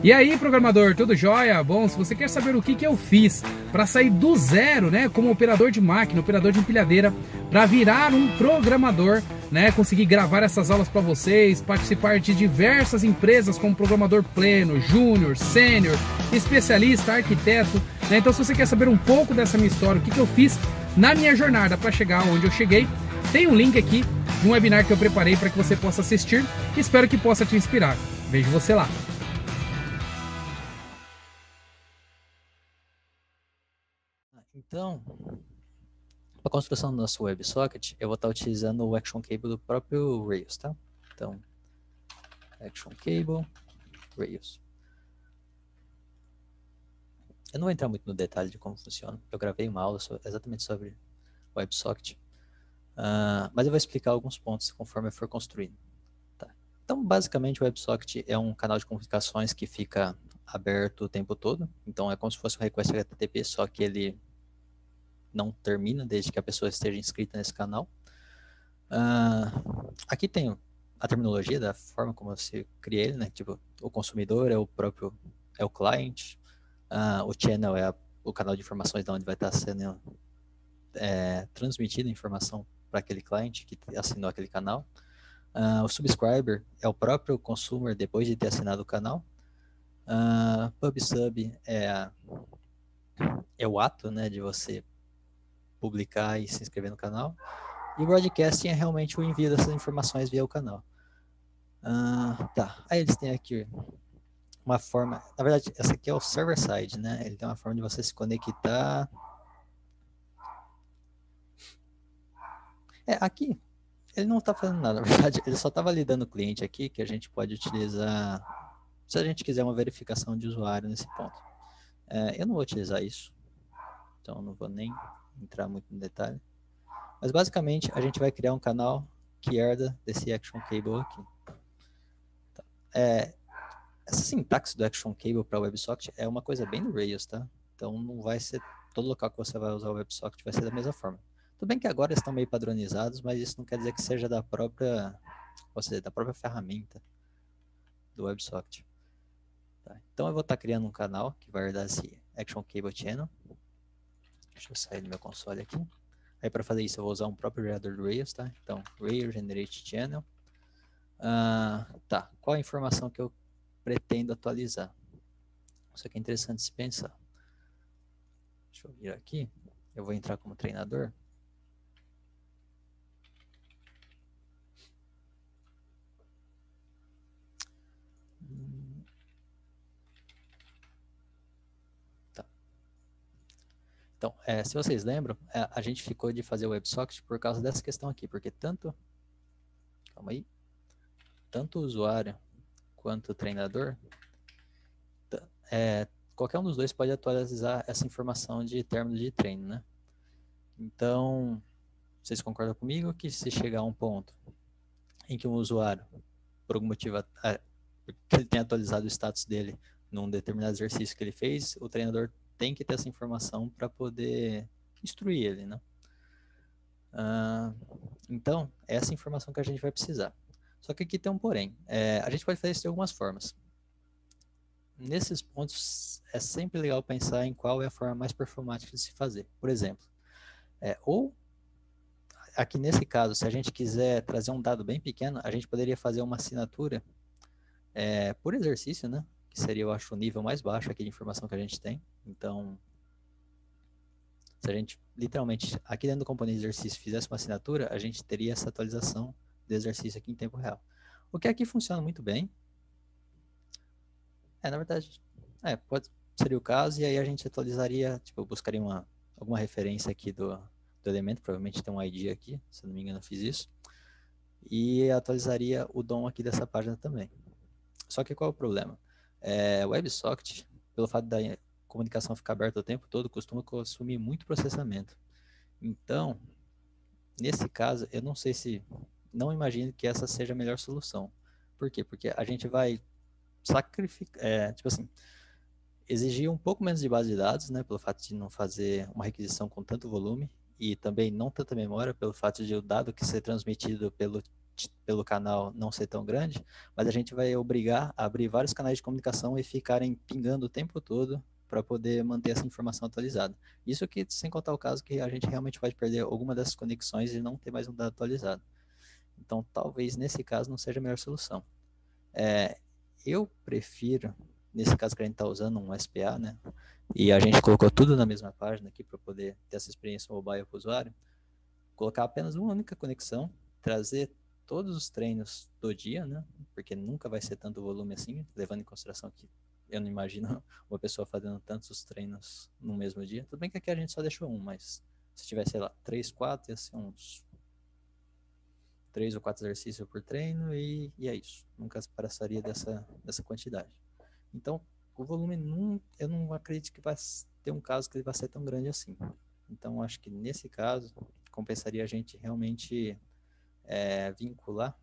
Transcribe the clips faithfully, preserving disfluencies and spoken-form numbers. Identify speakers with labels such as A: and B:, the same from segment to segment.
A: E aí, programador, tudo jóia? Bom, se você quer saber o que, que eu fiz para sair do zero, né, como operador de máquina, operador de empilhadeira, para virar um programador, né, conseguir gravar essas aulas para vocês, participar de diversas empresas como programador pleno, júnior, sênior, especialista, arquiteto, né? Então, se você quer saber um pouco dessa minha história, o que, que eu fiz na minha jornada para chegar onde eu cheguei, tem um link aqui de um webinar que eu preparei para que você possa assistir. Espero que possa te inspirar. Vejo você lá.
B: Então, para a construção do nosso WebSocket, eu vou estar utilizando o Action Cable do próprio Rails, tá? Então, Action Cable, Rails. Eu não vou entrar muito no detalhe de como funciona. Eu gravei uma aula so, exatamente sobre o WebSocket, uh, mas eu vou explicar alguns pontos conforme eu for construindo. Tá? Então, basicamente, o WebSocket é um canal de comunicações que fica aberto o tempo todo. Então, é como se fosse um request H T T P, só que ele não termina desde que a pessoa esteja inscrita nesse canal. Uh, aqui tem a terminologia da forma como você cria ele, né? Tipo, o consumidor é o próprio, é o client, uh, o channel é a, o canal de informações de onde vai estar sendo é, transmitida a informação para aquele cliente que assinou aquele canal. Uh, o subscriber é o próprio consumer depois de ter assinado o canal. Uh, PubSub é, a, é o ato, né, de você publicar e se inscrever no canal. E o broadcasting é realmente o envio dessas informações via o canal. Ah, tá. Aí eles têm aqui uma forma... Na verdade, essa aqui é o server-side, né? Ele tem uma forma de você se conectar... É, aqui, ele não está fazendo nada, na verdade. Ele só está validando o cliente aqui, que a gente pode utilizar... Se a gente quiser uma verificação de usuário nesse ponto. É, eu não vou utilizar isso. Então, não vou nem entrar muito no detalhe. Mas basicamente a gente vai criar um canal que herda desse Action Cable aqui. Tá. É, essa sintaxe do Action Cable para o WebSocket é uma coisa bem do Rails, tá? Então não vai ser todo local que você vai usar o WebSocket vai ser da mesma forma. Tudo bem que agora eles estão meio padronizados, mas isso não quer dizer que seja da própria, ou seja, da própria ferramenta do WebSocket. Tá. Então eu vou estar criando um canal que vai herdar esse Action Cable Channel. Deixa eu sair do meu console aqui. Aí para fazer isso eu vou usar um próprio gerador do Rails, tá? Então, Rails Generate Channel. Uh, tá, qual a informação que eu pretendo atualizar? Isso aqui é interessante se pensar. Deixa eu vir aqui. Eu vou entrar como treinador. Então, é, se vocês lembram, é, a gente ficou de fazer o WebSocket por causa dessa questão aqui, porque tanto, calma aí, tanto o usuário quanto o treinador, é, qualquer um dos dois pode atualizar essa informação de término de treino, né? Então, vocês concordam comigo que se chegar a um ponto em que um usuário, por algum motivo, é, que ele tenha atualizado o status dele num determinado exercício que ele fez, o treinador tem que ter essa informação para poder instruir ele, né? Ah, então, é essa informação que a gente vai precisar. Só que aqui tem um porém. É, a gente pode fazer isso de algumas formas. Nesses pontos, é sempre legal pensar em qual é a forma mais performática de se fazer. Por exemplo, é, ou, aqui nesse caso, se a gente quiser trazer um dado bem pequeno, a gente poderia fazer uma assinatura é, por exercício, né? Que seria, eu acho, o nível mais baixo aqui de informação que a gente tem. Então, se a gente, literalmente, aqui dentro do componente de exercício fizesse uma assinatura, a gente teria essa atualização do exercício aqui em tempo real. O que aqui funciona muito bem. É, na verdade, é, pode, seria o caso, e aí a gente atualizaria, tipo, eu buscaria uma, alguma referência aqui do, do elemento, provavelmente tem um I D aqui, se não me engano eu fiz isso, e atualizaria o D O M aqui dessa página também. Só que qual é o problema? É, o WebSocket, pelo fato da comunicação ficar aberta o tempo todo, costuma consumir muito processamento. Então, nesse caso, eu não sei se, não imagino que essa seja a melhor solução. Por quê? Porque a gente vai sacrificar, é, tipo assim, exigir um pouco menos de base de dados, né, pelo fato de não fazer uma requisição com tanto volume, e também não tanta memória, pelo fato de o dado que ser transmitido pelo pelo canal não ser tão grande, mas a gente vai obrigar a abrir vários canais de comunicação e ficarem pingando o tempo todo para poder manter essa informação atualizada. Isso que, sem contar o caso que a gente realmente vai perder alguma dessas conexões e não ter mais um dado atualizado. Então, talvez nesse caso não seja a melhor solução. É, eu prefiro, nesse caso que a gente está usando um S P A, né? E a gente colocou tudo na mesma página aqui para poder ter essa experiência mobile para o usuário, colocar apenas uma única conexão, trazer todos os treinos do dia, né? Porque nunca vai ser tanto volume assim, levando em consideração que eu não imagino uma pessoa fazendo tantos treinos no mesmo dia. Tudo bem que aqui a gente só deixou um, mas se tivesse, sei lá, três, quatro, ia ser uns três ou quatro exercícios por treino e, e é isso. Nunca passaria dessa, dessa quantidade. Então, o volume, não, eu não acredito que vai ter um caso que ele vai ser tão grande assim. Então, acho que nesse caso, compensaria a gente realmente é, vincular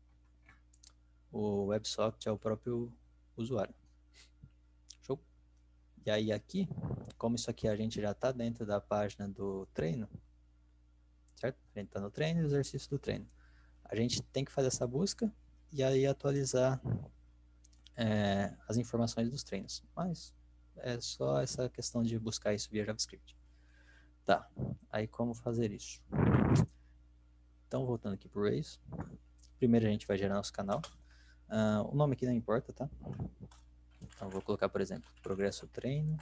B: o WebSocket ao próprio usuário. Show? E aí aqui, como isso aqui a gente já está dentro da página do treino, certo? A gente está no treino e exercício do treino. A gente tem que fazer essa busca e aí atualizar é, as informações dos treinos. Mas é só essa questão de buscar isso via JavaScript. Tá, aí como fazer isso? Então, voltando aqui para o Rails. Primeiro a gente vai gerar nosso canal. Uh, o nome aqui não importa, tá? Então, vou colocar, por exemplo, progresso treino.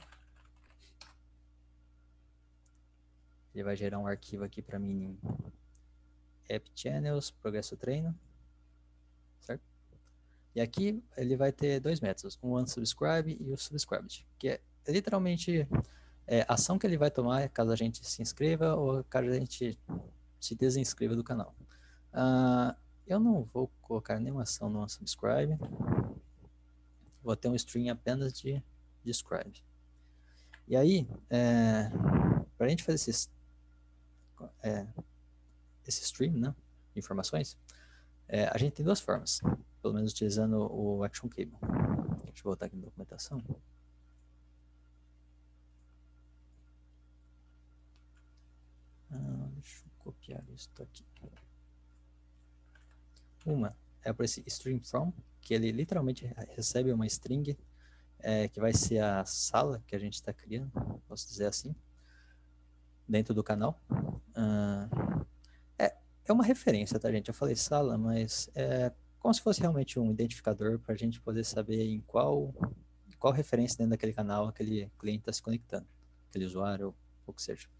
B: Ele vai gerar um arquivo aqui para mim em app channels, progresso treino. Certo? E aqui ele vai ter dois métodos, um unsubscribe e o subscribed, que é literalmente é, a ação que ele vai tomar caso a gente se inscreva ou caso a gente se desinscreva do canal. Uh, eu não vou colocar nenhuma ação no unsubscribe. Vou ter um string apenas de describe. E aí, é, para a gente fazer esse, é, esse stream, né, de informações, é, a gente tem duas formas, pelo menos utilizando o Action Cable. Deixa eu voltar aqui na documentação. Ah, deixa eu copiar isso aqui. Uma é por esse stream from, que ele literalmente recebe uma string é, que vai ser a sala que a gente está criando, posso dizer assim, dentro do canal. Uh, é, é uma referência, tá, gente? Eu falei sala, mas é como se fosse realmente um identificador para a gente poder saber em qual, qual referência dentro daquele canal aquele cliente está se conectando, aquele usuário ou o que seja.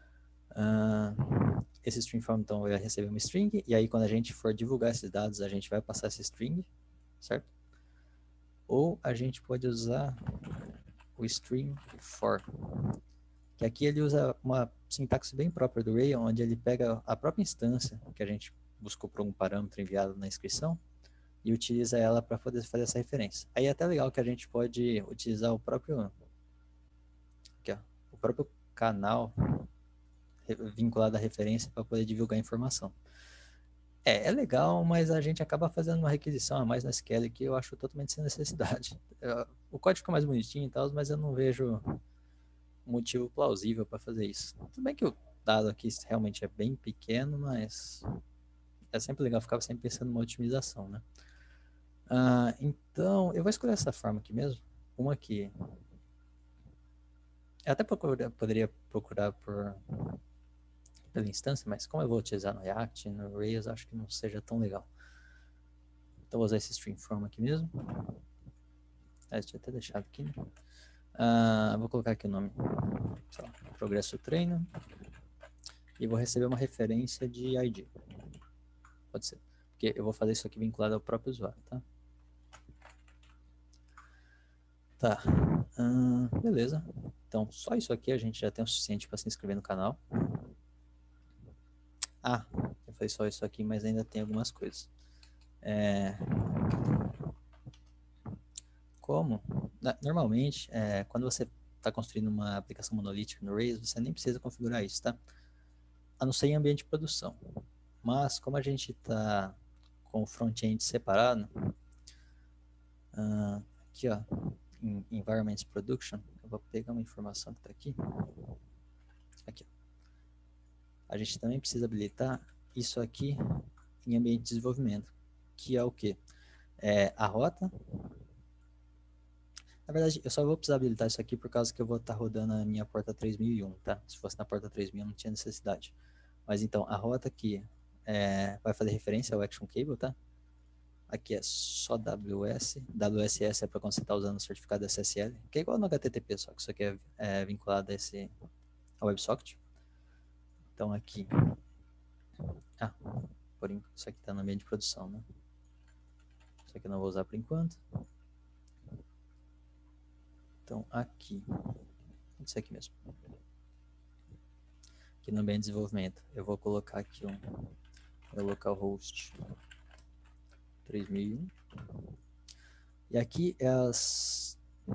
B: Uh, esse string from, então, vai receber uma string, e aí quando a gente for divulgar esses dados, a gente vai passar essa string, certo? Ou a gente pode usar o string for, que aqui ele usa uma sintaxe bem própria do Rails, onde ele pega a própria instância que a gente buscou por um parâmetro enviado na inscrição e utiliza ela para poder fazer essa referência. Aí é até legal que a gente pode utilizar o próprio, aqui, ó, o próprio canal vinculado à referência para poder divulgar a informação. É, é legal, mas a gente acaba fazendo uma requisição a mais na S Q L que eu acho totalmente sem necessidade. Eu, o código fica mais bonitinho e tal, mas eu não vejo motivo plausível para fazer isso. Tudo bem que o dado aqui realmente é bem pequeno, mas é sempre legal ficar sempre pensando numa otimização, né? Ah, então, eu vou escolher essa forma aqui mesmo. Uma que eu até procura, poderia procurar por pela instância, mas como eu vou utilizar no React, no Rails, acho que não seja tão legal. Então, vou usar esse string from aqui mesmo. Ah, deixa eu até deixar aqui, né? Uh, vou colocar aqui o nome, sei lá, progresso treino, e vou receber uma referência de I D. Pode ser, porque eu vou fazer isso aqui vinculado ao próprio usuário, tá? Tá, uh, beleza. Então, só isso aqui a gente já tem o suficiente para se inscrever no canal. Ah, eu falei só isso aqui, mas ainda tem algumas coisas. É... Como? Normalmente, é, quando você está construindo uma aplicação monolítica no Rails, você nem precisa configurar isso, tá? A não ser em ambiente de produção. Mas, como a gente está com o front-end separado, uh, aqui, ó, em Environments Production, eu vou pegar uma informação que está aqui. Aqui, ó. A gente também precisa habilitar isso aqui em ambiente de desenvolvimento, que é o quê? É a rota. Na verdade, eu só vou precisar habilitar isso aqui por causa que eu vou estar rodando a minha porta três mil e um, tá? Se fosse na porta três mil não tinha necessidade. Mas então, a rota aqui é, vai fazer referência ao Action Cable, tá? Aqui é só W S. W S S é para quando você está usando o certificado S S L, que é igual no H T T P, só que isso aqui é, é vinculado a esse, ao WebSocket. Então aqui... Ah, por enquanto, isso aqui está no ambiente de produção, né? Isso aqui eu não vou usar por enquanto. Então aqui... Isso aqui mesmo. Aqui no ambiente de desenvolvimento, eu vou colocar aqui um... meu localhost três mil e um. E aqui é as...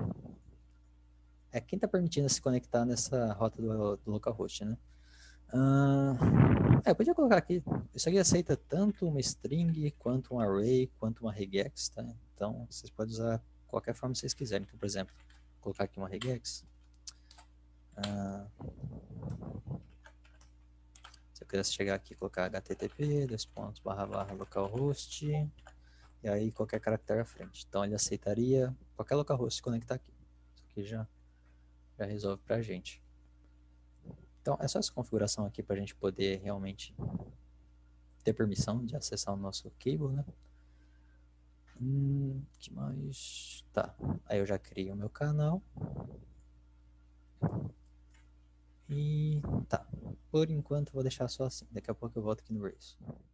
B: É quem está permitindo se conectar nessa rota do, do localhost, né? Uh, é, eu podia colocar aqui. Isso aqui aceita tanto uma string, quanto um array, quanto uma regex, tá? Então, vocês podem usar qualquer forma que vocês quiserem. Então, por exemplo, vou colocar aqui uma regex. Uh, se eu quisesse chegar aqui e colocar http, dois pontos, barra, barra, localhost, e aí qualquer caractere à frente. Então, ele aceitaria qualquer localhost conectar aqui. Isso aqui já, já resolve pra gente. Então, é só essa configuração aqui para a gente poder realmente ter permissão de acessar o nosso cable, né? Hum, que mais? Tá, aí eu já criei o meu canal. E tá, por enquanto eu vou deixar só assim. Daqui a pouco eu volto aqui no Rails.